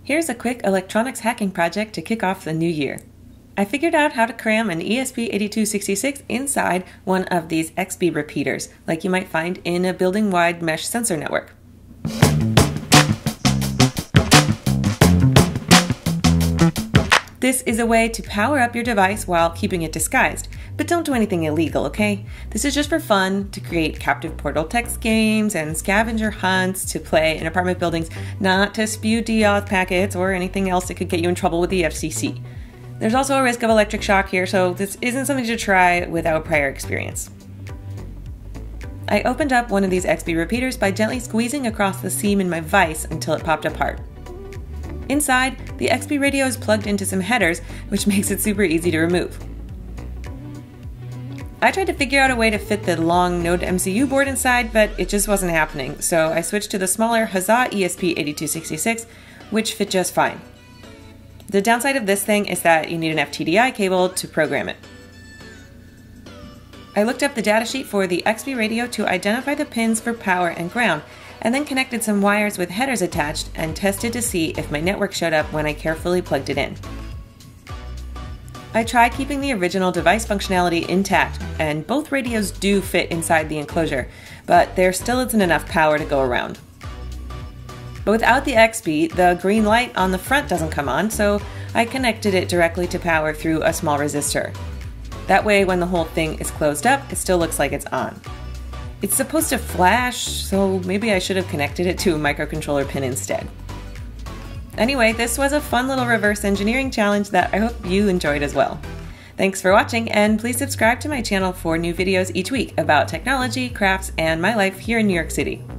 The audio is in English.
Here's a quick electronics hacking project to kick off the new year. I figured out how to cram an ESP8266 inside one of these Xbee repeaters, like you might find in a building-wide mesh sensor network. This is a way to power up your device while keeping it disguised, but don't do anything illegal, okay? This is just for fun, to create captive portal text games and scavenger hunts to play in apartment buildings, not to spew DAuth packets or anything else that could get you in trouble with the FCC. There's also a risk of electric shock here, so this isn't something to try without prior experience. I opened up one of these Xbee repeaters by gently squeezing across the seam in my vise until it popped apart. Inside, the Xbee radio is plugged into some headers, which makes it super easy to remove. I tried to figure out a way to fit the long Node MCU board inside, but it just wasn't happening, so I switched to the smaller Huzzah ESP8266, which fit just fine. The downside of this thing is that you need an FTDI cable to program it. I looked up the datasheet for the Xbee radio to identify the pins for power and ground, and then connected some wires with headers attached and tested to see if my network showed up when I carefully plugged it in. I tried keeping the original device functionality intact, and both radios do fit inside the enclosure, but there still isn't enough power to go around. But without the Xbee, the green light on the front doesn't come on, so I connected it directly to power through a small resistor. That way, when the whole thing is closed up, it still looks like it's on. It's supposed to flash, so maybe I should have connected it to a microcontroller pin instead. Anyway, this was a fun little reverse engineering challenge that I hope you enjoyed as well. Thanks for watching, and please subscribe to my channel for new videos each week about technology, crafts, and my life here in New York City.